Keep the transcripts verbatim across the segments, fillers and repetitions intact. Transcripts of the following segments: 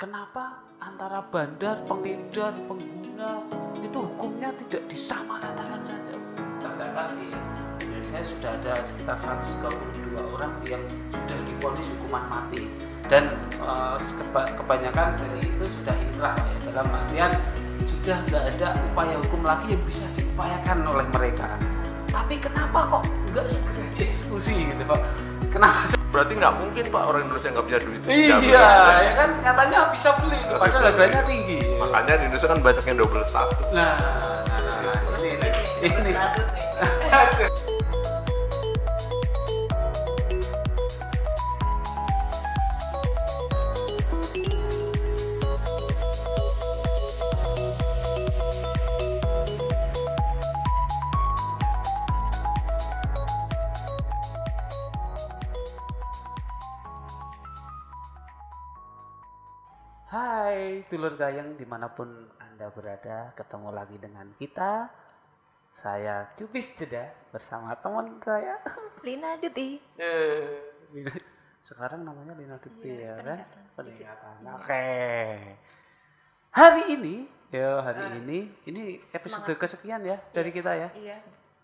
kenapa antara bandar, pengedar, pengguna itu hukumnya tidak disamaratakan saja? Tercatat di Indonesia sudah ada sekitar seratus tiga puluh dua orang yang sudah divonis hukuman mati, dan uh, kebanyakan dari itu sudah inkrah, ya, dalam artian sudah nggak ada upaya hukum lagi yang bisa diupayakan oleh mereka. Tapi kenapa kok nggak segera dieksekusi gitu Pak? Kenapa? Berarti nggak mungkin Pak orang Indonesia nggak punya duit. Iya, ya. ya kan nyatanya bisa beli, padahal harganya tinggi. Makanya di Indonesia kan banyak yang double status. Nah, nah, nah, nah ini ini. ini. Hai dulur gayeng dimanapun Anda berada, ketemu lagi dengan kita. Saya Cubis Jeda bersama teman saya Lina Duti. eh, Sekarang namanya Lina Duti, ya, ya kan? Peningkatan. Oke. Okay. Hari ini, ya hari uh, ini, ini episode semangat. kesekian ya dari iya, kita ya. Iya.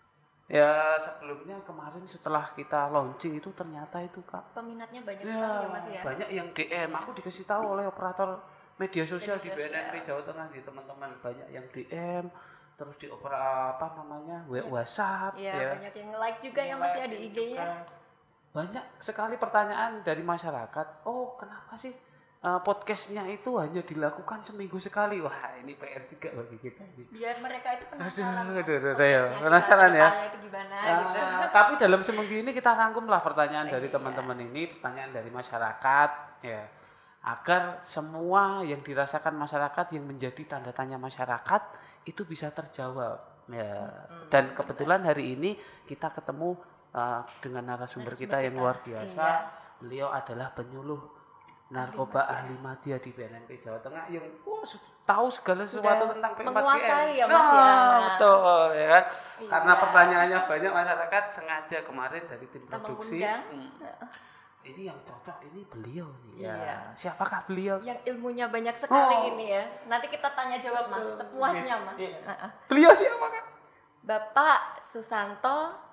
Ya sebelumnya kemarin setelah kita launching itu ternyata itu Kak, peminatnya banyak ya, sekali ya Mas ya. Banyak yang D M, aku dikasih tahu oleh operator media sosial media di B N N P Jawa Tengah, di teman-teman banyak yang D M, terus di opera apa namanya ya. WhatsApp, ya, ya banyak yang like juga ya Mas ya di I G-nya. Banyak sekali pertanyaan dari masyarakat. Oh kenapa sih uh, podcastnya itu hanya dilakukan seminggu sekali? Wah ini P R juga bagi kita. Biar mereka itu penasaran. Aduh, aduh, aduh, ya. Penasaran ya. Itu gimana, uh, gitu. Tapi dalam seminggu ini kita rangkumlah pertanyaan dari iya. teman-teman ini, pertanyaan dari masyarakat, ya, agar semua yang dirasakan masyarakat yang menjadi tanda tanya masyarakat itu bisa terjawab. Ya. Hmm, Dan kebetulan benar. hari ini kita ketemu uh, dengan narasumber kita, kita yang luar biasa. Iya. Beliau adalah penyuluh narkoba ahli madya di B N N P Jawa Tengah yang oh, tahu segala sesuatu tentang P empat G M. Menguasai ya Mas nah, ya. Betul ya kan. Iya. Karena pertanyaannya banyak, masyarakat sengaja kemarin dari tim kita produksi. Hmm, ini yang cocok ini beliau nih. Iya. Ya. Siapakah beliau? Yang ilmunya banyak sekali oh. ini ya. Nanti kita tanya jawab Mas, sepuasnya Mas. Iya. Uh-uh. Beliau siapa Kak? Bapak Susanto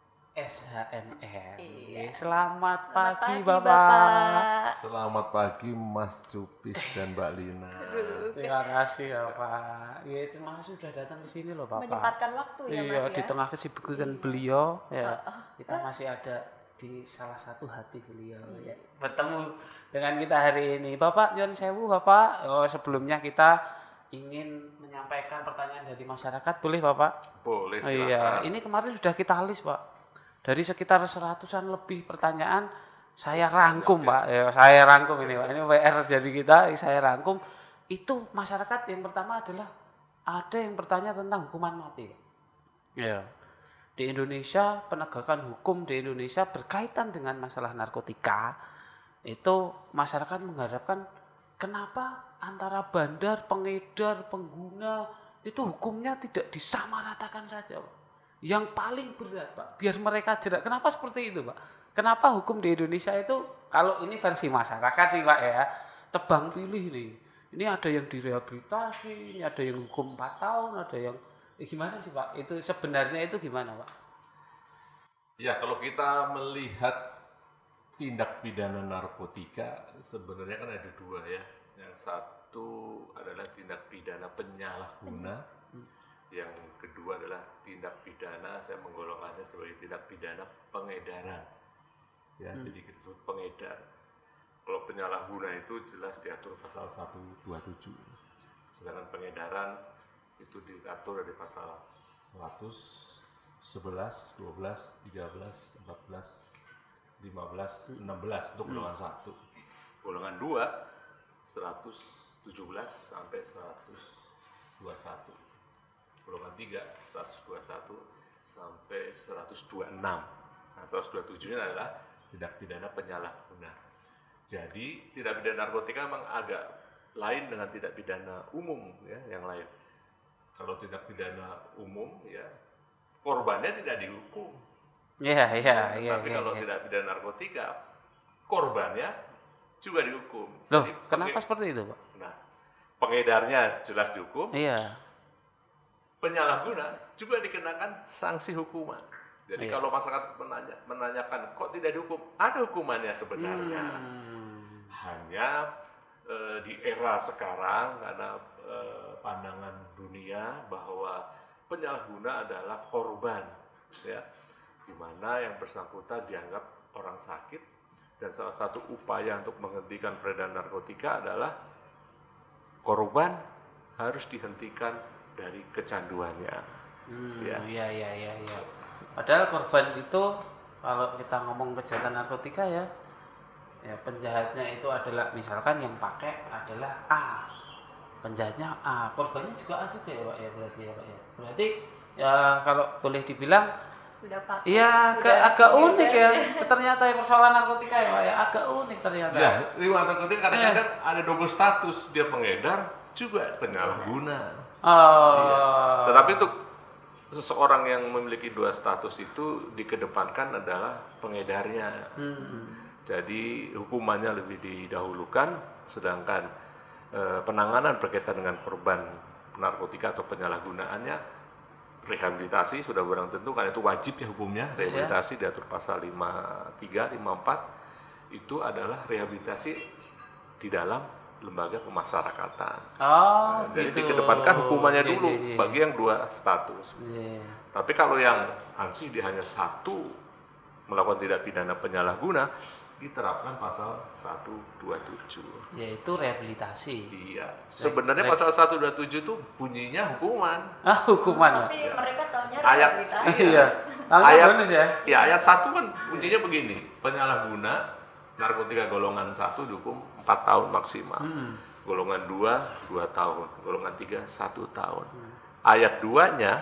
S H M R. Iya. Selamat, Selamat pagi, pagi Bapak. Bapak. Selamat pagi Mas Cupis dan Mbak Lina. Terima kasih ya Pak. Ya terima kasih sudah datang ke sini loh Bapak. Menyempatkan waktu ya iya, Mas ya. Di tengah kesibukan iya. beliau ya. Uh, uh. Kita masih ada di salah satu hati beliau. Iya. Ya. Bertemu dengan kita hari ini. Bapak Nyon Sewu Bapak. Oh, sebelumnya kita ingin menyampaikan pertanyaan dari masyarakat, boleh Bapak? Boleh silakan. Oh, iya, ini kemarin sudah kita list Pak. Dari sekitar seratusan lebih pertanyaan saya rangkum Pak, ya, saya rangkum ini Pak, ini W R jadi kita, saya rangkum. Itu masyarakat yang pertama adalah ada yang bertanya tentang hukuman mati. Ya. Di Indonesia penegakan hukum di Indonesia berkaitan dengan masalah narkotika, itu masyarakat mengharapkan kenapa antara bandar, pengedar, pengguna itu hukumnya tidak disamaratakan saja Pak. Yang paling berat Pak, biar mereka jerak. Kenapa seperti itu Pak? Kenapa hukum di Indonesia itu, kalau ini versi masyarakat nih Pak ya, tebang pilih nih. Ini ada yang direhabilitasi, ini ada yang hukum empat tahun, ada yang eh, gimana sih Pak? Itu sebenarnya itu gimana Pak? Ya kalau kita melihat tindak pidana narkotika sebenarnya kan ada dua ya. Yang satu adalah tindak pidana penyalahguna. Yang kedua adalah tindak pidana, saya menggolongkannya sebagai tindak pidana pengedaran. Ya, hmm. jadi kita sebut pengedar. Kalau penyalahguna itu jelas diatur pasal seratus dua puluh tujuh. Sedangkan pengedaran itu diatur dari pasal seratus sebelas, dua belas, tiga belas, empat belas, lima belas, enam belas untuk golongan satu. Golongan dua seratus tujuh belas sampai seratus dua puluh satu. Golongan tiga, seratus dua puluh satu sampai seratus dua puluh enam. Nah, seratus dua puluh tujuh ini adalah tindak pidana penyalahguna. Jadi, tindak pidana narkotika memang agak lain dengan tindak pidana umum ya, yang lain. Kalau tindak pidana umum ya, korbannya tidak dihukum. Iya, iya, iya. Tapi ya, kalau ya. tindak pidana narkotika, korbannya juga dihukum. Loh, Jadi, kenapa penge- seperti itu, Pak? Nah, pengedarnya jelas dihukum, Iya. penyalahguna juga dikenakan sanksi hukuman. Jadi Iya. kalau masyarakat menanya, menanyakan kok tidak dihukum, ada hukumannya sebenarnya. Hmm. Hanya eh, di era sekarang karena eh, pandangan dunia bahwa penyalahguna adalah korban, ya, di mana yang bersangkutan dianggap orang sakit dan salah satu upaya untuk menghentikan peredaran narkotika adalah korban harus dihentikan dari kecanduannya. Hmm, Ya. iya, iya, iya, iya. Padahal korban itu kalau kita ngomong kejahatan narkotika ya, ya penjahatnya itu adalah misalkan yang pakai adalah A, penjahatnya A, korbannya juga A juga ya Pak ya berarti ya Pak ya. Berarti ya kalau boleh dibilang Sudah pakai. iya sudah ke- agak beredar. unik ya ternyata ya persoalan narkotika ya Pak ya, agak unik ternyata. Ya, riwayat narkotika kadang-kadang ada double status, dia pengedar juga penyalahguna. Oh. Iya. Tetapi untuk seseorang yang memiliki dua status itu dikedepankan adalah pengedarnya. Hmm. Jadi hukumannya lebih didahulukan, sedangkan eh, penanganan berkaitan dengan korban narkotika atau penyalahgunaannya, rehabilitasi sudah barang tentu kan itu wajib ya hukumnya. Rehabilitasi diatur pasal lima puluh tiga, lima puluh empat itu adalah rehabilitasi di dalam lembaga pemasyarakatan. Oh, Nah, jadi gitu. dikedepankan hukumannya Iya, dulu iya, iya. bagi yang dua status. Iya. Tapi kalau yang ansih dia hanya satu melakukan tindak pidana penyalahguna, diterapkan pasal seratus dua puluh tujuh. Yaitu rehabilitasi. Iya. Sebenarnya Baik. pasal seratus dua puluh tujuh itu bunyinya hukuman. Ah, hukuman Pak. Tapi mereka taunya Ayat- rehabilitasi. Iya. Tanggal Ayat- bonus ya. Ya, ayat satu kan bunyinya begini, penyalahguna narkotika golongan satu dihukum empat tahun maksimal. Hmm. Golongan dua, dua tahun. Golongan tiga, satu tahun. Hmm. Ayat duanya,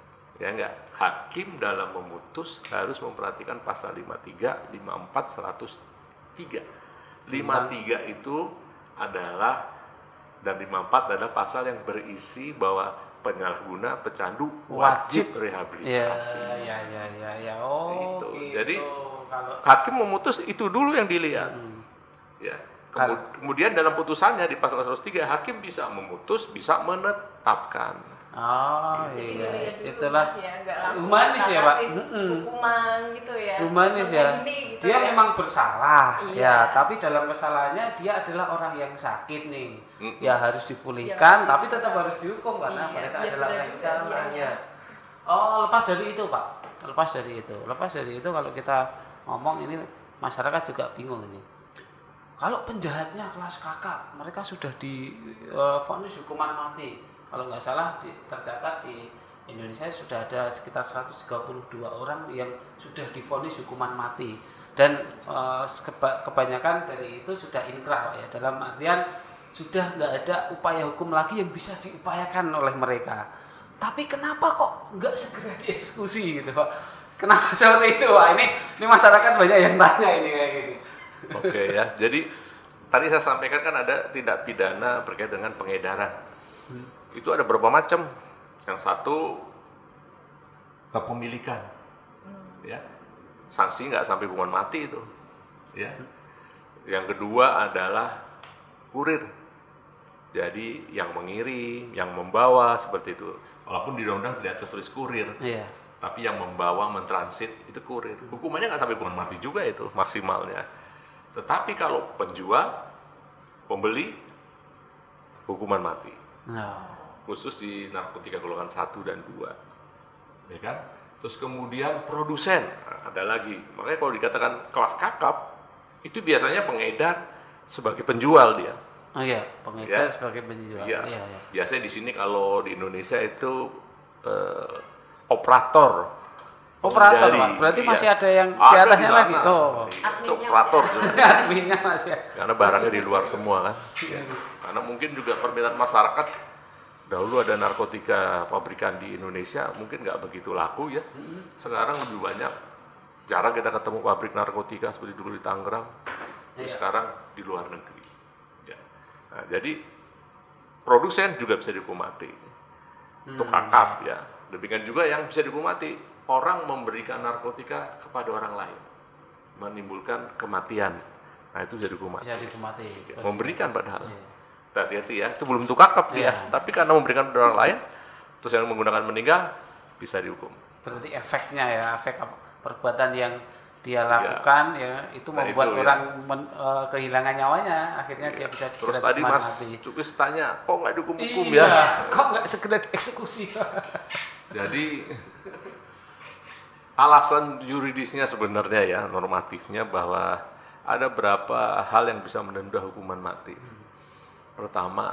ya enggak, hakim dalam memutus harus memperhatikan pasal lima puluh tiga, lima puluh empat, seratus tiga. lima puluh tiga itu adalah, dan lima puluh empat adalah pasal yang berisi bahwa penyalahguna, pecandu wajib, Wajib. Ya, rehabilitasi. ya, ya, ya, ya. Oh, Gitu. gitu. Jadi, kalau Hakim memutus itu dulu yang dilihat. Hmm. Ya. Kan- Kemu- Kemudian dalam putusannya di pasal seratus tiga, hakim bisa memutus, bisa menetapkan. oh, Jadi iya. dilihat dulu Itulah Mas ya, nggak langsung humanis kita ya, Pak. kasih Mm-mm. hukuman gitu ya. humanis Kayak ya. gini gitu Dia ya. memang bersalah, Iya. ya. Tapi dalam kesalahannya dia adalah orang yang sakit nih, Mm-mm. ya harus Ya, dipulihkan, harus tapi dihukum. tetap harus dihukum karena Iya, mereka biar adalah jelas orang yang juga salah. dianya. Ya. Oh, lepas dari itu, Pak. Lepas dari itu, lepas dari itu kalau kita ngomong ini masyarakat juga bingung ini. Kalau penjahatnya kelas kakap, mereka sudah divonis hukuman mati. Kalau nggak salah di, tercatat di Indonesia sudah ada sekitar seratus tiga puluh dua orang yang sudah divonis hukuman mati. Dan eh, keba- kebanyakan dari itu sudah inkrah, Pak, ya. Dalam artian sudah nggak ada upaya hukum lagi yang bisa diupayakan oleh mereka. Tapi kenapa kok nggak segera dieksekusi gitu, Pak? Kenapa seperti itu, Pak? Ini ini masyarakat banyak yang tanya ini kayak gini. Oke ya. Jadi tadi saya sampaikan kan ada tindak pidana berkait dengan pengedaran. Hmm. Itu ada berapa macam? Yang satu kepemilikan, ya, sanksi nggak sampai hukuman mati itu, ya. Yang kedua adalah kurir, jadi yang mengirim, yang membawa seperti itu. Walaupun di undang-undang tidak tertulis kurir, Iya. tapi yang membawa, mentransit itu kurir. Hukumannya nggak sampai hukuman mati juga itu maksimalnya. Tetapi kalau penjual, pembeli, hukuman mati. Nah, Khusus di narkotika golongan satu dan dua, ya kan? Terus kemudian produsen, nah, ada lagi. Makanya kalau dikatakan kelas kakap, itu biasanya pengedar sebagai penjual dia. oh iya, pengedar Ya. sebagai penjual. Iya. Iya, iya. Biasanya di sini kalau di Indonesia itu eh, operator. Operator, pengendali. Pak. Berarti Iya. masih ada yang di Ada atasnya sana. lagi. Oh. Itu Adminnya operator. masih Adminnya masih. Karena barangnya di luar semua kan. Iya. Karena mungkin juga permintaan masyarakat, dahulu ada narkotika pabrikan di Indonesia mungkin nggak begitu laku ya. Sekarang lebih banyak, jarang kita ketemu pabrik narkotika seperti dulu di Tangerang. Tapi Iya. sekarang di luar negeri. Ya. Nah, jadi produsen juga bisa dihukum mati. Untuk kakap ya. Demikian juga yang bisa dihukum mati, orang memberikan narkotika kepada orang lain, menimbulkan kematian Nah itu bisa dihukum mati. Bisa dihukum mati. Memberikan padahal. Iya. Hati-hati ya, itu belum tentu kakap dia. Iya. Tapi karena memberikan pada orang lain, terus yang menggunakan meninggal, bisa dihukum. Berarti efeknya ya, efek apa- perbuatan yang dia lakukan ya, itu Nah, membuat itu, ya. orang men- eh, kehilangan nyawanya, akhirnya dia bisa Terus dijerat tadi hukuman Mas mati. Cukis tanya, kok nggak dihukum-hukum Iya, ya? kok nggak segera dieksekusi? Jadi alasan yuridisnya sebenarnya ya, normatifnya bahwa ada beberapa hal yang bisa menunda hukuman mati. Pertama,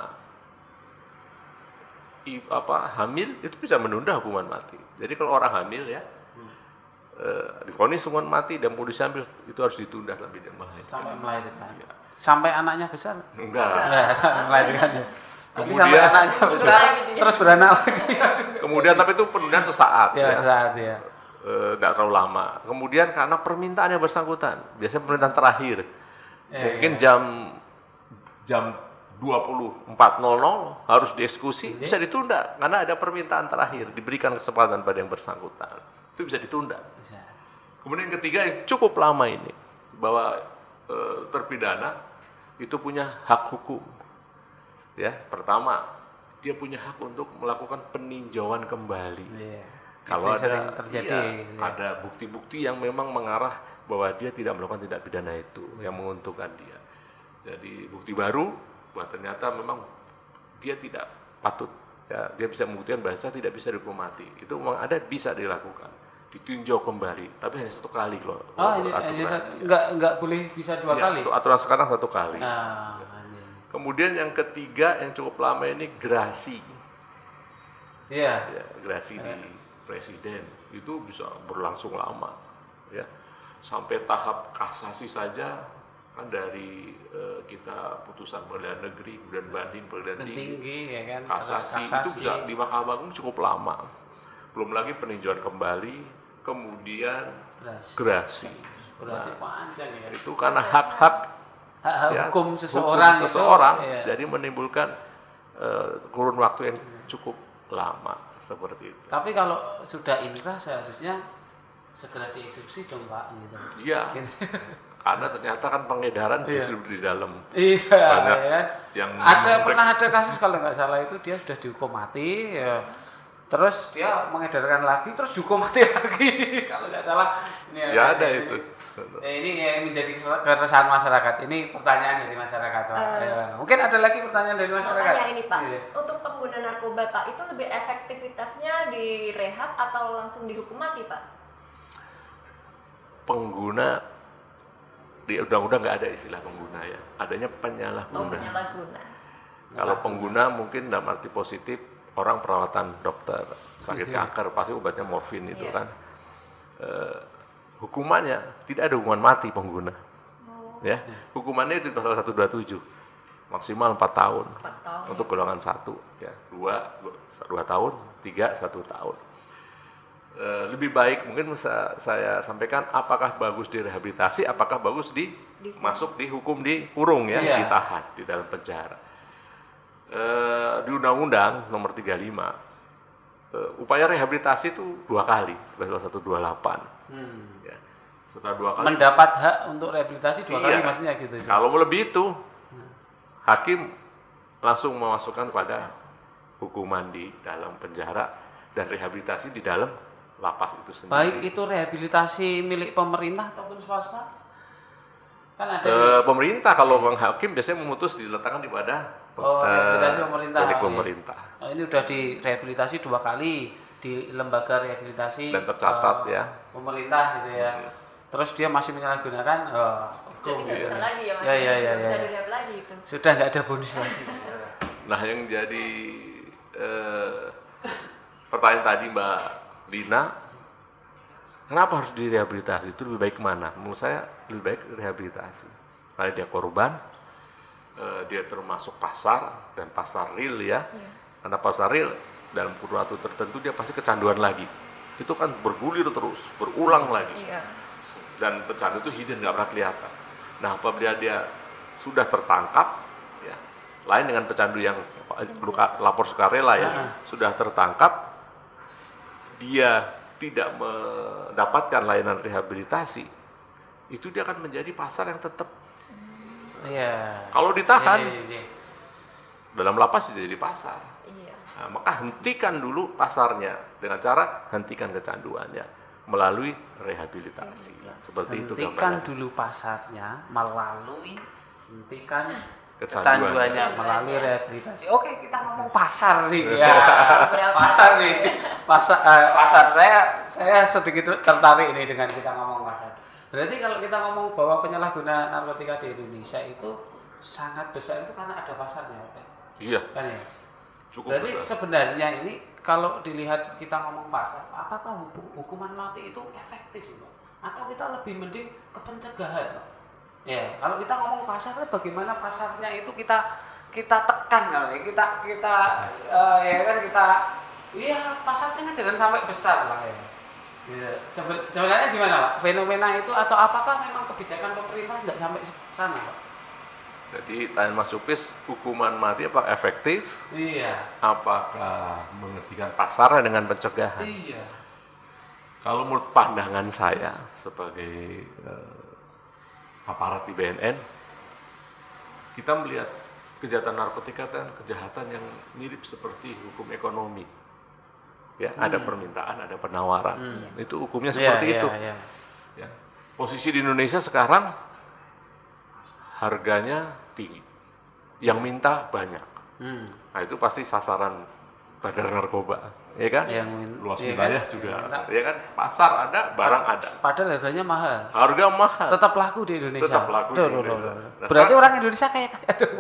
i, apa hamil itu bisa menunda hukuman mati. Jadi kalau orang hamil ya, eh, divonis hukuman mati dan mau diambil itu harus ditunda sampai dia melahirkan. Sampai melahirkan. Iya. Sampai anaknya besar. Enggak. Nah, sampai melahirkan ya. Tapi Kemudian- sampai anaknya besar, terus beranak lagi. Kemudian tapi itu penundaan sesaat Ya, ya. saat ya. Eh, nggak terlalu lama. Kemudian karena permintaan yang bersangkutan, biasanya permintaan terakhir, Ya, mungkin jam jam dua puluh empat nol nol harus dieksekusi, Iya. bisa ditunda karena ada permintaan terakhir, diberikan kesempatan pada yang bersangkutan, itu bisa ditunda. Bisa. Kemudian yang ketiga yang cukup lama ini, bahwa eh, terpidana itu punya hak hukum. Ya, pertama dia punya hak untuk melakukan peninjauan kembali. Iya. Kalau Itu sering ada terjadi, iya, gitu ya. ada bukti-bukti yang memang mengarah bahwa dia tidak melakukan tindak pidana itu yang menguntungkan dia. Jadi bukti baru bahwa ternyata memang dia tidak patut, ya, dia bisa membuktikan bahasa tidak bisa dihukum mati. Itu memang ada, bisa dilakukan, ditinjau kembali, tapi hanya satu kali loh. Oh, ini, ini satu- nggak nggak boleh bisa dua Ya, kali. untuk aturan sekarang satu kali. Nah, ini. Kemudian yang ketiga yang cukup lama ini gerasi. Iya. Ya, gerasi di presiden itu bisa berlangsung lama, ya, sampai tahap kasasi saja kan dari eh, kita putusan pengadilan negeri kemudian banding pengadilan tinggi, Tinggi ya kan. kasasi, Terus itu bisa di Mahkamah Agung cukup lama, belum lagi peninjauan kembali, kemudian Gerasi. gerasi. Berarti panjang ya. Itu karena hak-hak Hak-hak ya, hukum seseorang itu, seseorang, iya. jadi menimbulkan eh, kurun waktu yang cukup lama seperti itu. Tapi kalau sudah inkrah seharusnya segera dieksekusi dong Pak gitu. Iya, karena ternyata kan pengedaran Iya. justru di dalam. Iya, Banyak ya kan? yang ada mereka- pernah ada kasus kalau nggak salah itu dia sudah dihukum mati, ya. Terus dia mengedarkan lagi, terus dihukum mati lagi kalau nggak salah. Ini Ya ada ini, itu. eh, Ini yang menjadi keresahan masyarakat. Ini pertanyaan dari masyarakat Pak. Eh. Ya. Mungkin ada lagi pertanyaan dari masyarakat. Makanya ini Pak, Iya. untuk pengguna narkoba Pak, itu lebih efektivitasnya direhab atau langsung dihukum mati Pak? Pengguna di undang-undang nggak ada istilah pengguna ya, adanya Oh, penyalahguna. penyalahguna. Kalau pengguna mungkin dalam arti positif orang perawatan dokter sakit Iya. kanker pasti obatnya morfin itu Iya. kan. Eh, hukumannya tidak ada hukuman mati pengguna. Ya, hukumannya itu pasal seratus dua puluh tujuh maksimal empat tahun empat tahun. untuk golongan satu, ya dua dua tahun, tiga satu tahun. Eh, lebih baik mungkin bisa saya sampaikan apakah bagus direhabilitasi, apakah bagus di Dihukum. masuk dihukum di kurung ya, Iya. ditahan di dalam penjara. Eh, di Undang-Undang Nomor tiga puluh lima eh, upaya rehabilitasi itu dua kali, pasal seratus dua puluh delapan. Hmm. Ya. Setelah dua kali. Mendapat hak untuk rehabilitasi dua Iya. kali maksudnya gitu. Kalau lebih itu, hakim langsung memasukkan pada hukuman di dalam penjara dan rehabilitasi di dalam lapas itu sendiri. Baik itu rehabilitasi milik pemerintah ataupun swasta? Kan ada Eh, pemerintah kalau bang hakim biasanya memutus diletakkan di pada Oh, eh, rehabilitasi pemerintah. milik Oh, iya. pemerintah. Oh, ini udah direhabilitasi dua kali di lembaga rehabilitasi Dan tercatat, eh, ya. pemerintah gitu ya. Terus dia masih menyalahgunakan oh, Jadi hukum. nggak bisa lagi ya Mas? Ya, ya, ya, Nggak bisa ya. direhab lagi itu. Sudah nggak ada bonus lagi. Nah yang jadi eh, pertanyaan tadi Mbak Lina, kenapa harus direhabilitasi? Itu lebih baik kemana? Menurut saya lebih baik rehabilitasi. Karena dia korban, eh, dia termasuk pasar dan pasar real ya. Karena pasar real dalam kurun waktu tertentu dia pasti kecanduan lagi. Itu kan bergulir terus, berulang lagi. Iya. Dan pecandu itu hidden, nggak pernah kelihatan. Nah apabila dia sudah tertangkap, ya, lain dengan pecandu yang luka, lapor sukarela ya, sudah tertangkap, dia tidak mendapatkan layanan rehabilitasi, itu dia akan menjadi pasar yang tetap Iya. Kalau ditahan, Iya, iya, iya. dalam lapas bisa jadi pasar. Iya. Nah, maka hentikan dulu pasarnya dengan cara hentikan kecanduannya melalui rehabilitasi. Seperti itu Hentikan gambarannya. dulu pasarnya melalui hentikan Kecanduannya. kecanduannya melalui rehabilitasi. Oke, kita ngomong pasar nih ya. Berapa? Pasar nih. Pasar eh, pasar saya saya sedikit tertarik ini dengan kita ngomong pasar. Berarti kalau kita ngomong bahwa penyalahguna narkotika di Indonesia itu sangat besar itu karena ada pasarnya, Pak. Iya, Kan ya? cukup Jadi besar. sebenarnya ini kalau dilihat kita ngomong pasar, apakah hukum- hukuman mati itu efektif, Pak? Atau kita lebih mending ke pencegahan, Pak? Ya, kalau kita ngomong pasar, bagaimana pasarnya itu kita kita tekan, kalau ya. kita kita eh, ya kan kita, iya pasarnya jangan sampai besar, Pak ya. Ya, seben- sebenarnya gimana, Pak? Fenomena itu atau apakah memang kebijakan pemerintah nggak sampai sana, Pak? Jadi tanya Mas Cupis, hukuman mati apa efektif? Iya, Apakah menghentikan pasarnya dengan pencegahan? iya. Kalau menurut pandangan saya sebagai eh, aparat di B N N, kita melihat kejahatan narkotika dan kejahatan yang mirip seperti hukum ekonomi. Ya, ada permintaan, ada penawaran. Itu hukumnya seperti Iya, itu. iya, iya. Ya. Posisi di Indonesia sekarang harganya tinggi, yang minta banyak. Hmm. Nah itu pasti sasaran bandar narkoba, ya kan? Yang min- Luas iya wilayah kan? juga, Yang minta. ya kan? Pasar ada, barang ada, Padahal harganya mahal. harga mahal. Tetap laku di Indonesia. Tetap laku di Duh, duh, Indonesia. duh, duh. Nah, Berarti sekarang- orang Indonesia kayak kayak aduh.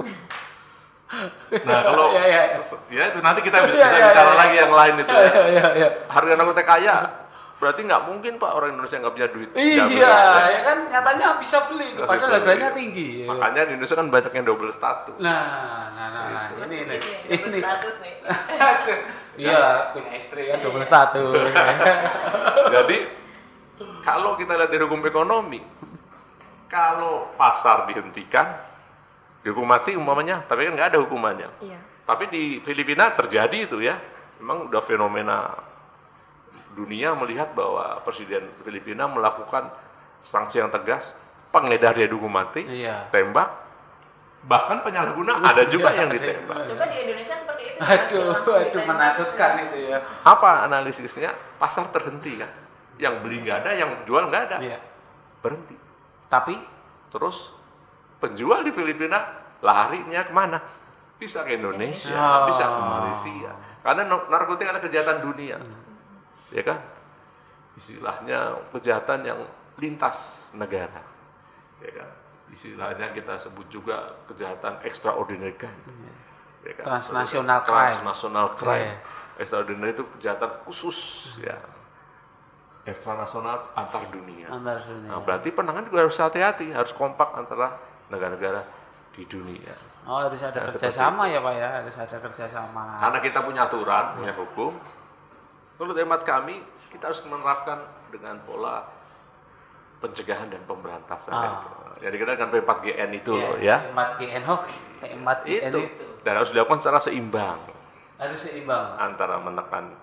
Nah kalau Iya, iya. ya itu nanti kita bisa, Iya, bisa iya, bicara iya. lagi yang lain itu. Iya, Ya. iya, iya. Harga narkotika kaya, berarti nggak mungkin Pak orang Indonesia nggak punya duit. Iya, Nggak bisa. ya kan nyatanya bisa beli, Nggak padahal bisa harganya beli. tinggi. Makanya di Indonesia kan banyak yang double status. Nah, nah, nah, nah, Gitu. ini Ini, nih. ini, Ini. status nih. Aduh. Iya, punya istri kan double status. Jadi kalau kita lihat dari hukum ekonomi, kalau pasar dihentikan, dihukum mati umpamanya, tapi kan nggak ada hukumannya. Iya. Tapi di Filipina terjadi itu ya, memang udah fenomena dunia melihat bahwa Presiden Filipina melakukan sanksi yang tegas, pengedar dia dihukum mati, Iya. tembak, bahkan penyalahguna ada juga Iya, yang ada ditembak. juga. Coba di Indonesia seperti itu. Aduh, langsung aduh ditembak. menakutkan itu ya. Apa analisisnya? Pasar terhenti kan, yang beli nggak ada, yang jual nggak ada, Iya. berhenti. Tapi Terus penjual di Filipina larinya kemana? Bisa ke Indonesia, Oh. bisa ke Malaysia. Karena no- narkotika adalah kejahatan dunia, ya kan? Istilahnya kejahatan yang lintas negara, ya kan? Istilahnya kita sebut juga kejahatan extraordinary crime, ya kan? Transnational Seperti crime. Transnational crime. Iya. Extraordinary itu kejahatan khusus, ya. Extranasional antar dunia. antar dunia. Nah, berarti penanganan juga harus hati-hati, harus kompak antara negara-negara di dunia. Oh, harus ada Nah, kerjasama ya Pak ya, harus ada kerjasama. Karena kita punya aturan, punya hukum. Menurut hemat kami, kita harus menerapkan dengan pola pencegahan dan pemberantasan. Ah. Jadi kita dengan P empat G N itu Iya, loh, ya. empat G N oh, empat G N Itu. itu Dan harus dilakukan secara seimbang harus seimbang. antara menekan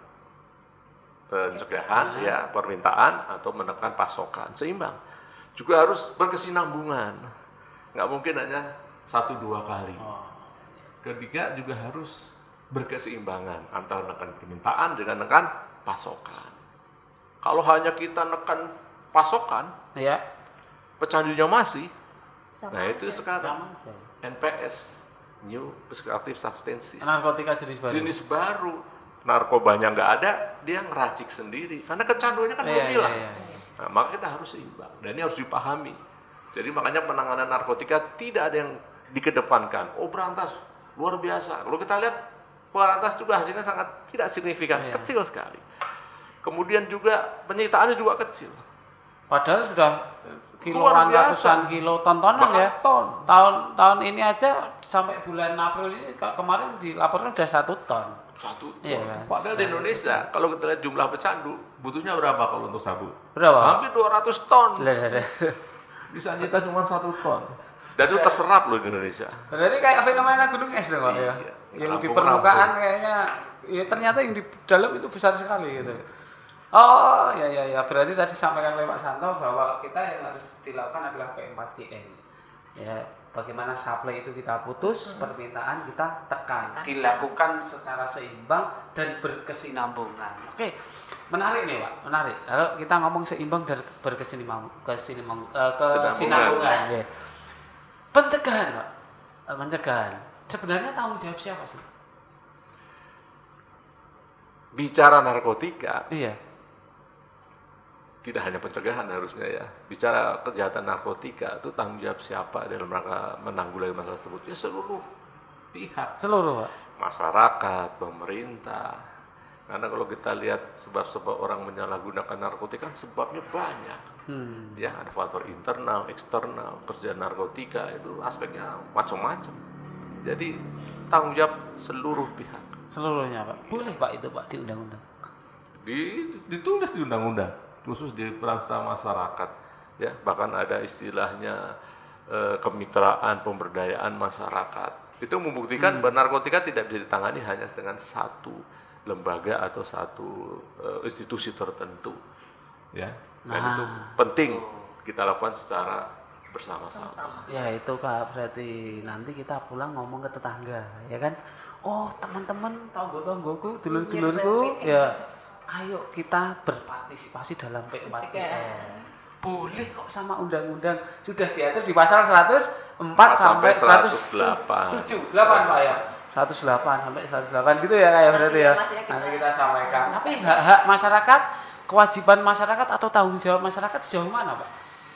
pencegahan, ya, permintaan atau menekan pasokan, seimbang. Juga harus berkesinambungan. Nggak mungkin hanya satu dua kali. Oh. Ketiga juga harus berkeseimbangan antara menekan permintaan dengan menekan pasokan. Kalau hanya kita menekan pasokan, Ya. pecandunya masih, Sama nah itu aja. sekarang Sama aja. N P S, New Psychoactive Substances, Narkotika jenis baru. jenis baru, narkobanya nggak ada, dia ngeracik sendiri, karena kecanduannya kan Iya, belum iya, hilang. iya. Nah, maka kita harus seimbang, dan ini harus dipahami. Jadi makanya penanganan narkotika tidak ada yang dikedepankan. Oh berantas, luar biasa. Kalau kita lihat berantas juga hasilnya sangat tidak signifikan, Iya. kecil sekali. Kemudian juga penyitaannya juga kecil. Padahal sudah Luar kiloan biasa. ratusan kilo tontonan Bahkan ya. ton. Tahun tahun ini aja sampai bulan April ini ke- kemarin dilaporkan udah satu ton. Satu ton. Iya, kan? Padahal di Indonesia, kalau kita lihat jumlah pecandu, butuhnya berapa kalau untuk sabu? Berapa? Hampir dua ratus ton. Lah, lah, lah. Bisa nyita cuma satu ton. Dan itu terserap loh di Indonesia. Berarti kayak fenomena gunung es dong Pak ya. Iya. Yang di Rampung-rampung. permukaan kayaknya ya ternyata yang di dalam itu besar sekali gitu. Oh ya ya ya berarti tadi sampaikan oleh Pak Santo bahwa kita yang harus dilakukan adalah P empat G N. Ya bagaimana supply itu kita putus, hmm. permintaan kita tekan, tekan, dilakukan secara seimbang dan berkesinambungan. Oke, menarik nih Pak, menarik. Kalau kita ngomong seimbang dan berkesinambungan, kesinambung, uh, kesinambungan, ya. Pencegahan Pak, pencegahan. Sebenarnya tanggung jawab siapa sih? Bicara narkotika, iya. Tidak hanya pencegahan harusnya ya. Bicara kejahatan narkotika itu tanggung jawab siapa dalam rangka menanggulangi masalah tersebut? Ya seluruh pihak. Seluruh Pak. Masyarakat, pemerintah. Karena kalau kita lihat sebab-sebab orang menyalahgunakan narkotika kan sebabnya banyak. Hmm. Ya ada faktor internal, eksternal, kerja narkotika itu aspeknya macam-macam. Jadi tanggung jawab seluruh pihak. Seluruhnya Pak. Boleh Pak itu Pak di undang-undang. Di, ditulis di undang-undang. Khusus di peran serta masyarakat, ya bahkan ada istilahnya e, kemitraan pemberdayaan masyarakat. Itu membuktikan hmm. bahwa narkotika tidak bisa ditangani hanya dengan satu lembaga atau satu e, institusi tertentu, ya. Dan nah. itu penting kita lakukan secara bersama-sama. Ya itu Kak, berarti nanti kita pulang ngomong ke tetangga, ya kan? Oh teman-teman, tanggo-tanggoku, dulur-dulurku, ya. Ayo kita berpartisipasi dalam P empat G N. Boleh kok sama undang-undang sudah diatur di pasal seratus empat sampai seratus tujuh delapan Pak ya. seratus delapan sampai seratus delapan gitu ya kayak berarti ya. Nanti kita sampaikan. Tapi hak-hak masyarakat, kewajiban masyarakat atau tanggung jawab masyarakat sejauh mana Pak?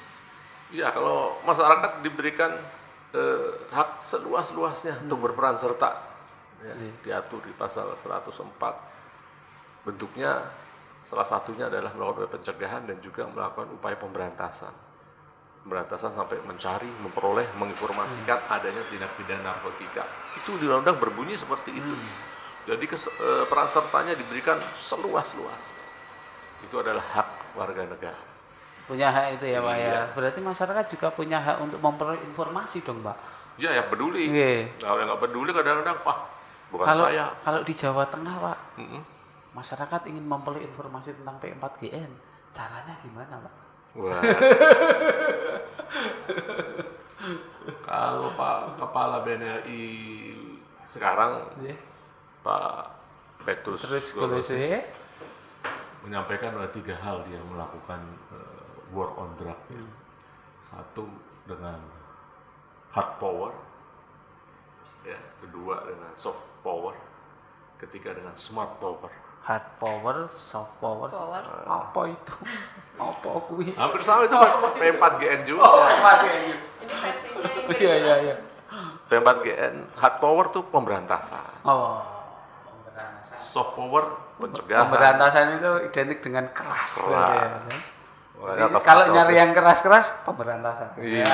Ya kalau masyarakat diberikan eh, hak seluas-luasnya hmm. untuk berperan serta ya, hmm. diatur di pasal seratus empat. Bentuknya salah satunya adalah melakukan pencegahan dan juga melakukan upaya pemberantasan. Pemberantasan sampai mencari, memperoleh, menginformasikan hmm. adanya tindak pidana narkotika. Itu di undang-undang berbunyi seperti itu. Hmm. Jadi kes, e, peran sertanya diberikan seluas-luas. Itu adalah hak warga negara. Punya hak itu ya Pak iya. ya. Berarti masyarakat juga punya hak untuk memperoleh informasi dong Pak. Ya yang peduli. Iya. Kalau yang nggak peduli kadang-kadang Pak, bukan kalau, saya. Kalau di Jawa Tengah Pak. Mm-hmm. Masyarakat ingin memperoleh informasi tentang P empat G N, caranya gimana Pak? Wah. Kalau Pak Kepala B N R I sekarang, yeah. Pak Petrus Golose menyampaikan ada tiga hal dia melakukan uh, war on drug. Ya. Hmm. Satu dengan hard power, ya. Kedua dengan soft power, ketiga dengan smart power. Hard power, soft power, power. Apa itu? Apa kuwi? Hampir sama itu P empat G N juga. Oh, P empat G N. Ini versinya Inggris. Iya, iya, iya. P empat G N, hard power tuh pemberantasan. Oh, pemberantasan. Soft power pencegahan. Pemberantasan itu identik dengan keras. Keras. Ya. Jadi, kalau nyari yang keras-keras, pemberantasan. Iya.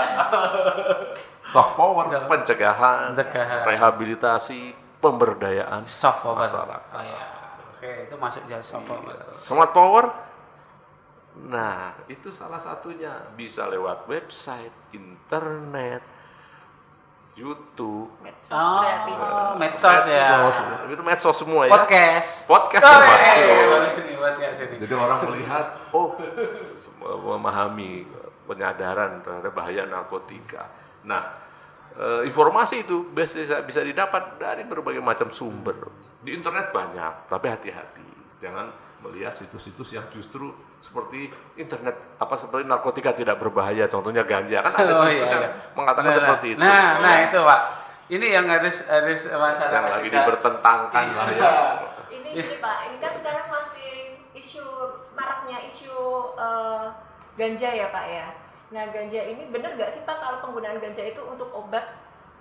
Soft power pencegahan, pencegahan, rehabilitasi, pemberdayaan soft power masyarakat. Oh, ya. Oke, itu masuk jadi soft power. Smart power, nah itu salah satunya bisa lewat website, internet, YouTube, medsos, oh, uh, medsos, medsos ya, itu medsos semua ya. Podcast, podcast oh, termasuk. Eh, Jadi orang melihat, oh, memahami penyadaran terhadap bahaya narkotika. Nah. Uh, informasi itu bisa, bisa didapat dari berbagai macam sumber. Di internet banyak, tapi hati-hati. Jangan melihat situs-situs yang justru seperti internet, apa seperti narkotika tidak berbahaya, contohnya ganja. Kan ada situs oh, iya, yang iya. mengatakan nah, seperti itu. Nah, nah itu Pak. Ini yang harus harus masyarakat yang lagi dipertentangkan lah ya. Ini gini Pak, ini kan sekarang masih isu maraknya isu uh, ganja ya Pak ya. Nah ganja ini benar nggak sih Pak kalau penggunaan ganja itu untuk obat?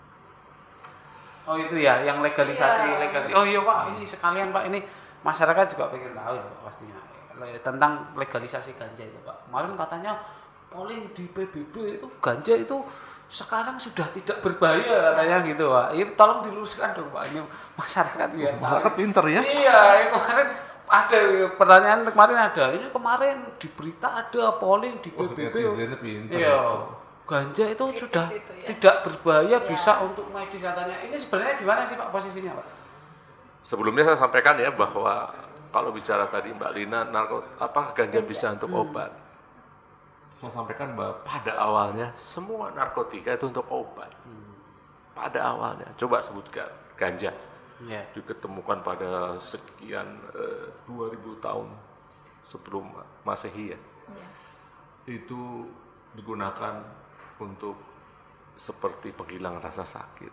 Oh itu ya, yang legalisasi ya. legalisasi. Oh iya Pak, ini sekalian Pak, ini masyarakat juga pengen tahu ya Pak pastinya tentang legalisasi ganja itu Pak. Kemarin katanya polling di P B B itu ganja itu sekarang sudah tidak berbahaya katanya gitu Pak. Ini tolong diluruskan dong Pak, ini masyarakat biar masyarakat pinter ya. Iya, kemarin ada pertanyaan kemarin ada ini kemarin di berita ada polling di P B B. Oh, iya, ganja itu kritis sudah itu, ya. Tidak berbahaya ya. Bisa untuk medis katanya. Ini sebenarnya gimana sih Pak posisinya Pak? Sebelumnya saya sampaikan ya bahwa kalau bicara tadi Mbak Lina narko apa ganja, ganja. Bisa untuk hmm. obat. saya sampaikan bahwa pada awalnya semua narkotika itu untuk obat. Hmm. Pada awalnya, coba sebutkan ganja. Yeah. Diketemukan pada sekian eh, dua ribu tahun sebelum Masehi ya. Yeah. Itu digunakan untuk seperti penghilang rasa sakit.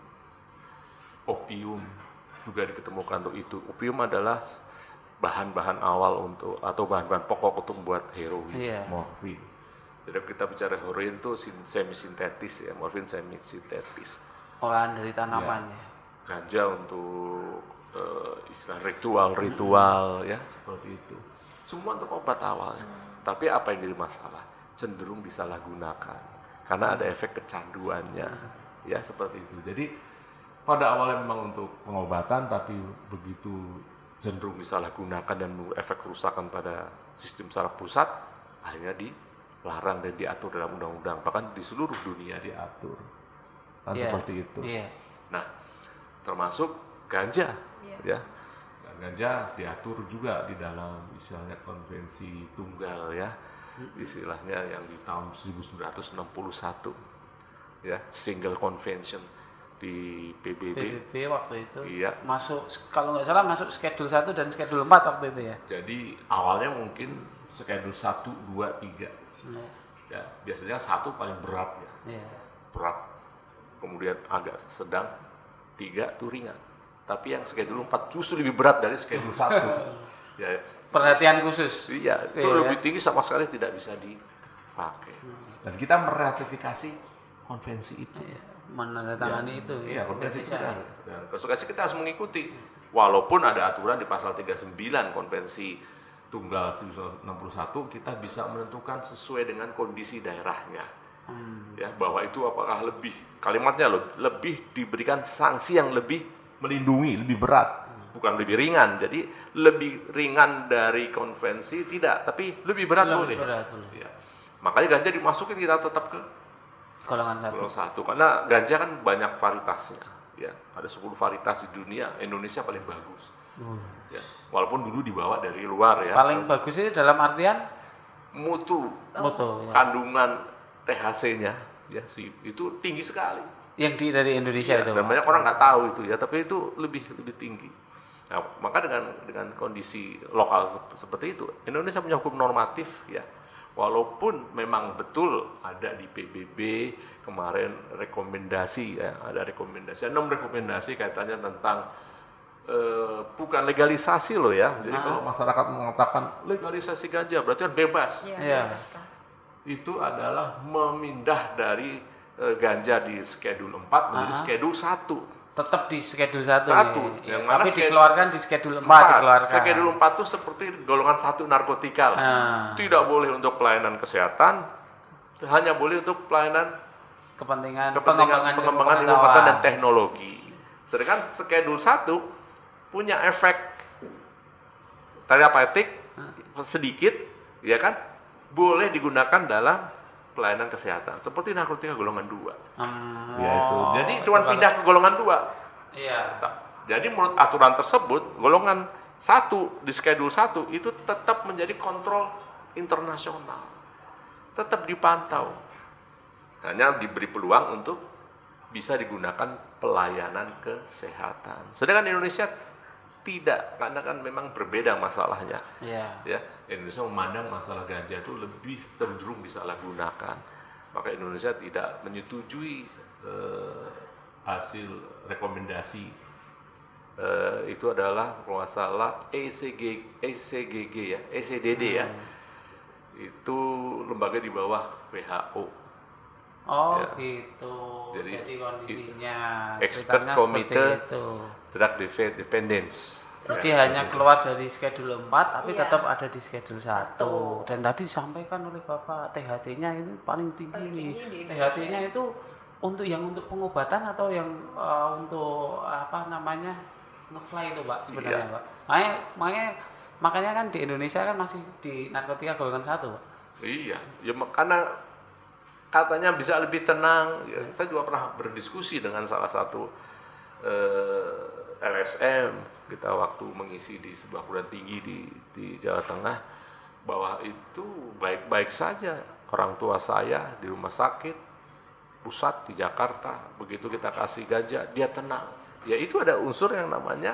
Opium juga diketemukan untuk itu. Opium adalah bahan-bahan awal untuk atau bahan-bahan pokok untuk membuat heroin, yeah. morfin. Jadi kita bicara heroin itu semi sintetis ya, morfin semi sintetis. Olahan dari tanaman ya. Ganja untuk uh, istilah ritual-ritual mm-hmm. ya seperti itu. Semua untuk obat awalnya. Mm. Tapi apa yang jadi masalah? Cenderung disalahgunakan karena mm. ada efek kecanduannya mm. ya seperti itu. Jadi pada awalnya memang untuk pengobatan, tapi begitu cenderung disalahgunakan dan efek kerusakan pada sistem saraf pusat, akhirnya dilarang dan diatur dalam undang-undang, bahkan di seluruh dunia diatur, kan yeah. seperti itu. Yeah. Nah, termasuk ganja, yeah. ya, dan ganja diatur juga di dalam istilahnya konvensi tunggal ya, istilahnya yang di tahun seribu sembilan ratus enam puluh satu, ya, Single Convention. Di P B B. P B B waktu itu iya. masuk, kalau nggak salah masuk schedule satu dan schedule empat waktu itu ya. Jadi awalnya mungkin schedule satu, dua, tiga. Iya. Ya, biasanya satu paling berat ya. Iya. Berat. Kemudian agak sedang, tiga itu ringan. Tapi yang schedule empat justru lebih berat dari schedule satu. Ya. Perhatian khusus. Iya, itu iya. lebih tinggi sama sekali tidak bisa dipakai. Dan kita meratifikasi konvensi itu. Iya. Menandatangani ya, itu iya, konvensi itu dan konsekuensi kita harus mengikuti walaupun ada aturan di pasal tiga puluh sembilan konvensi tunggal seribu sembilan ratus enam puluh satu kita bisa menentukan sesuai dengan kondisi daerahnya hmm. ya bahwa itu apakah lebih kalimatnya loh lebih diberikan sanksi yang lebih melindungi lebih berat hmm. bukan lebih ringan jadi lebih ringan dari konvensi tidak tapi lebih berat lebih boleh, berat, boleh. Ya. Makanya ganja dimasukin kita tetap ke golongan satu. Golongan satu karena ganja kan banyak varietasnya ya ada sepuluh varietas di dunia Indonesia paling bagus hmm. ya walaupun dulu dibawa dari luar ya paling kan. Bagus ini dalam artian mutu mutu ya. Kandungan T H C-nya ya sih itu tinggi sekali yang di dari Indonesia ya, itu dan banyak orang nggak tahu itu ya tapi itu lebih lebih tinggi nah maka dengan dengan kondisi lokal seperti itu Indonesia punya hukum normatif ya walaupun memang betul ada di P B B kemarin rekomendasi ya ada rekomendasi enam rekomendasi kaitannya tentang eh, bukan legalisasi loh ya jadi nah. kalau masyarakat mengatakan legalisasi ganja berarti kan bebas ya, ya. Itu adalah memindah dari eh, ganja di schedule empat menjadi uh-huh. schedule satu tetap di schedule satu, satu ya. yang mana tapi schedule, dikeluarkan di schedule empat dikeluarkan. Schedule empat itu seperti golongan satu narkotika lah. Ah. Tidak boleh untuk pelayanan kesehatan, hanya boleh untuk pelayanan kepentingan, kepentingan pengembangan, pengembangan ilmu pengetahuan dan teknologi. Sedangkan schedule satu punya efek terapeutik hmm. sedikit, ya kan? Boleh digunakan dalam pelayanan kesehatan seperti narkotika golongan dua. Hmm, ya itu. Jadi cuma pindah ke golongan dua. Iya. Jadi menurut aturan tersebut golongan satu di schedule satu itu tetap menjadi kontrol internasional. Tetap dipantau. Hanya diberi peluang untuk bisa digunakan pelayanan kesehatan. Sedangkan Indonesia tidak, karena kan memang berbeda masalahnya. Yeah. Ya, Indonesia memandang masalah ganja itu lebih cenderung disalahgunakan. Maka Indonesia tidak menyetujui eh, hasil rekomendasi eh, itu adalah kalau nggak salah E C G, E C G G ya, E C D D hmm. ya. Itu lembaga di bawah W H O. Oh ya. gitu. Jadi, Jadi kondisinya expert committee drug dependence. Jadi ya, hanya keluar dari schedule empat tapi yeah. tetap ada di schedule satu. Satu. Dan tadi disampaikan oleh Bapak T H C-nya itu paling tinggi paling nih. Tinggi T H C-nya itu untuk yang untuk pengobatan atau yang uh, untuk apa namanya? Nge-fly itu, Pak, sebenarnya, yeah. Pak. Makanya, makanya makanya kan di Indonesia kan masih di narkotika golongan satu, Pak. Iya, ya karena katanya bisa lebih tenang. Ya, saya juga pernah berdiskusi dengan salah satu eh, L S M kita waktu mengisi di sebuah perguruan tinggi di, di Jawa Tengah bahwa itu baik-baik saja orang tua saya di rumah sakit pusat di Jakarta, begitu kita kasih ganja dia tenang. Ya itu ada unsur yang namanya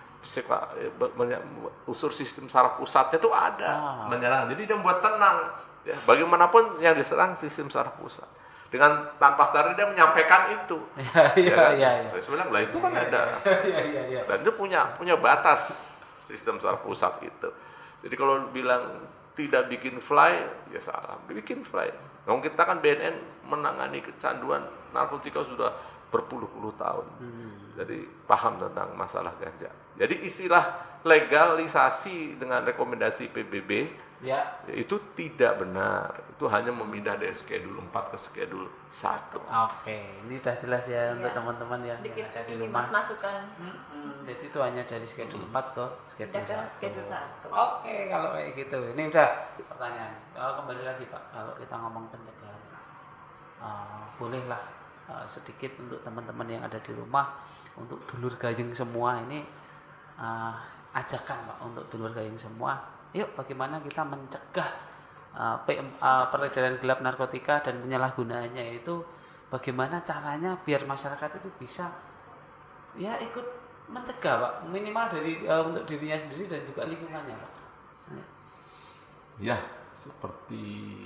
unsur sistem saraf pusatnya itu ada Ah. menyerang. Jadi dia membuat tenang. Ya, bagaimanapun yang diserang sistem saraf pusat. Dengan tanpa sadar dia menyampaikan itu. Iya, iya, kan? iya. iya. Saya bilang lah itu kan ada. Iya, iya, iya. Dan dia punya punya batas sistem saraf pusat itu. Jadi kalau bilang tidak bikin fly, ya salah. Bikin fly. Kalau kita kan B N N menangani kecanduan narkotika sudah berpuluh-puluh tahun. Hmm. Jadi paham tentang masalah ganja. Jadi istilah legalisasi dengan rekomendasi P B B Ya. ya, itu tidak benar. Itu hanya memindah dari schedule empat ke schedule satu. Oke, ini udah jelas ya untuk Ya. teman-teman yang, Sedikit yang ada di ini rumah. mas masukan Mm-mm, jadi itu hanya dari schedule empat ke schedule pindah ke satu. schedule satu. Oke, kalau kayak gitu. Ini udah pertanyaan. Oh, kembali lagi Pak, kalau kita ngomong pencegahan. Uh, bolehlah uh, sedikit untuk teman-teman yang ada di rumah, untuk dulur gayeng semua ini uh, ajakan Pak untuk dulur gayeng semua. Yuk bagaimana kita mencegah uh, P M, uh, peredaran gelap narkotika dan penyalahgunaannya itu, bagaimana caranya biar masyarakat itu bisa ya ikut mencegah Pak, minimal dari uh, untuk dirinya sendiri dan juga lingkungannya Pak. Ya, seperti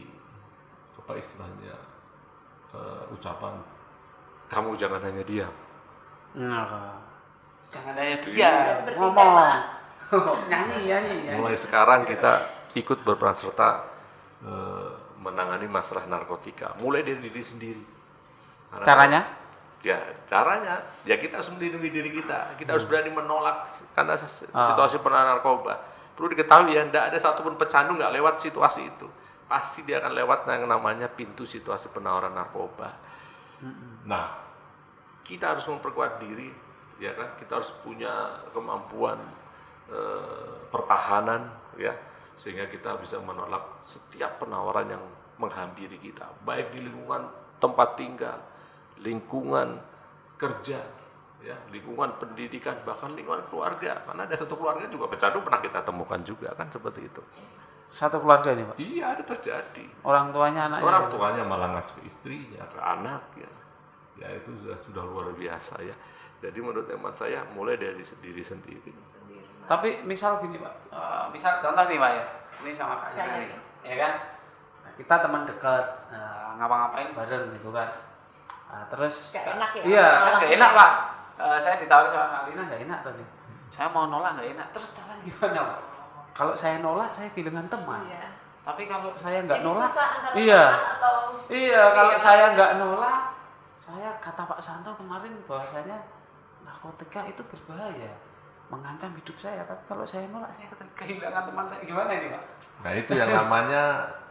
apa istilahnya uh, ucapan kamu jangan hanya diam. Nah, jangan hanya Udah dia berpindah, ngomong, Mas. nyanyi, nyanyi, nyanyi. Mulai sekarang kita ikut berperan serta uh, menangani masalah narkotika, mulai dari diri sendiri. Karena Caranya? Ya, caranya ya kita harus melindungi diri kita. Kita harus berani menolak karena situasi penahanan narkoba. Perlu diketahui ya, tidak ada satupun pecandu nggak lewat situasi itu. Pasti dia akan lewat yang namanya pintu situasi penawaran narkoba. Nah, kita harus memperkuat diri, ya kan? Kita harus punya kemampuan eh, pertahanan, ya, sehingga kita bisa menolak setiap penawaran yang menghampiri kita, baik di lingkungan tempat tinggal, lingkungan kerja, ya, lingkungan pendidikan, bahkan lingkungan keluarga. Karena ada satu keluarga juga pecandu pernah kita temukan juga kan seperti itu. Satu keluarga ini Pak? Iya, ada terjadi. Orang tuanya, anaknya? Orang tuanya malah ngasih ke istrinya, ke anak, ya. Ya itu sudah sudah luar biasa ya. Jadi menurut teman saya mulai dari diri sendiri. Tapi misal gini Pak, uh, misal contoh nih Pak ya, ini sama Kak Saya. Yuri, ya kan? Nah, kita teman dekat, uh, ngapa-ngapain bareng gitu kan. Nah, terus Gak enak ya, iya kan nolak gak ya. enak Pak. Uh, saya ditawari sama Kak Lina gak enak tadi. Saya mau nolak gak enak. Terus caranya gimana Pak? Kalau saya nolak saya kehilangan teman. Iya. Tapi kalau saya nggak Ini nolak, susah antara iya, teman atau iya. Kalau Iya, saya maksudnya. nggak nolak, saya kata Pak Santo kemarin bahwasanya narkotika itu berbahaya, mengancam hidup saya. Tapi kalau saya nolak, saya kehilangan teman saya. Gimana ini Pak? Nah itu yang namanya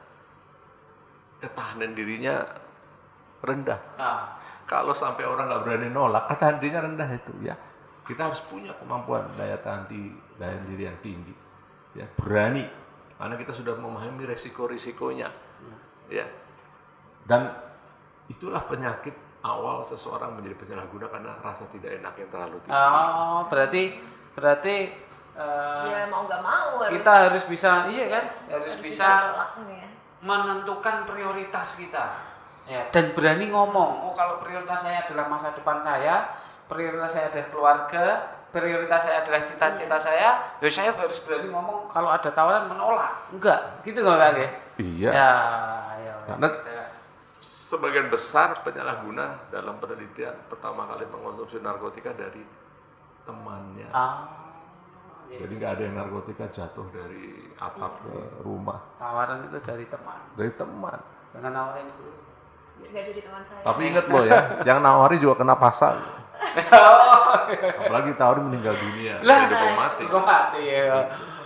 ketahanan dirinya rendah. Nah, Kalau sampai orang nggak berani nolak, ketahanan dirinya rendah itu ya. Kita harus punya kemampuan daya tahan di daya diri yang tinggi, ya, berani. Karena kita sudah memahami resiko-risikonya, ya. Dan itulah penyakit awal seseorang menjadi penyalahguna karena rasa tidak enak yang terlalu tinggi. oh, berarti berarti uh, ya mau nggak mau harus, kita harus bisa, iya kan, harus bisa nolak nih ya. menentukan prioritas kita, ya, dan berani ngomong. Oh, kalau prioritas saya adalah masa depan saya, prioritas saya adalah keluarga, prioritas saya adalah cita-cita saya, ya saya harus berani ngomong. Kalau ada tawaran menolak, enggak, gitu nggak Kak? Iya. Ya, ya. Karena sebagian besar penyalahguna dalam penelitian pertama kali mengonsumsi narkotika dari temannya. Ah, Jadi nggak ada yang narkotika jatuh dari atap ke rumah, tawaran itu dari teman, dari teman. jangan nawarin dulu. Nggak jadi teman saya. Tapi ingat loh ya, yang nawari juga kena pasal. Apalagi tawari meninggal dunia, Lah, hidup mati. Kok mati ya.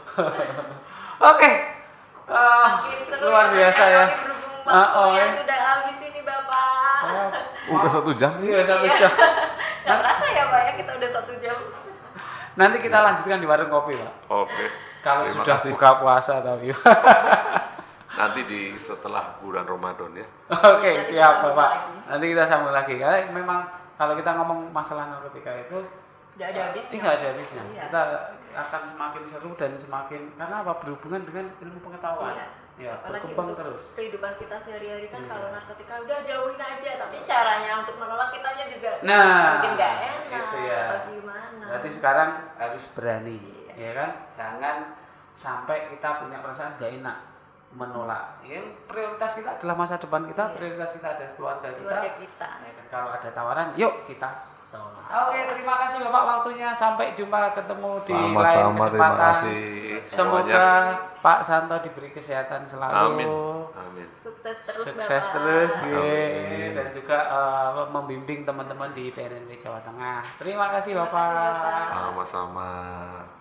Oke. Ah, Makin seru luar ya, biasa Mas, ya. makin berhubung Ah, oh, waktunya ya. sudah habis ini Bapak. Udah satu jam nih. Iya, satu jam. Nggak terasa ya Pak ya, kita udah satu jam. Nanti kita lanjutkan di warung kopi, Pak. Oke. Kalau Terima sudah kasih. buka puasa tapi. Nanti di setelah bulan Ramadan ya. Oke, Nanti siap kita sambung Bapak. lagi. Nanti kita sambung lagi. Karena memang kalau kita ngomong masalah narkotika itu Nggak ada habisnya. Ini nggak ada habisnya. Iya. Kita akan semakin seru dan semakin karena apa berhubungan dengan ilmu pengetahuan. Iya. Ya, apalagi berkembang untuk terus. kehidupan kita sehari-hari kan Hmm. kalau narkotika udah jauhin aja, tapi caranya untuk menolak kitanya juga Nah, mungkin nggak enak itu ya. atau gimana. Berarti sekarang harus berani, Iya. ya kan? Jangan sampai kita punya perasaan gak enak menolak. Ya, prioritas kita adalah masa depan kita, Iya. prioritas kita adalah keluarga kita. keluarga kita. Ya kan? Kalau ada tawaran, yuk kita tolak. Oke, terima kasih Bapak waktunya. Sampai jumpa ketemu di lain Sama-sama, terima kesempatan. kasih Semoga semuanya. Pak Santo diberi kesehatan selalu. Amin. Amin. Sukses terus Sukses Bapak. terus, ye. Amin. Dan juga eh, membimbing teman-teman di P N N W Jawa Tengah. Terima kasih Terima kasih, Bapak. Bapak. Sama-sama.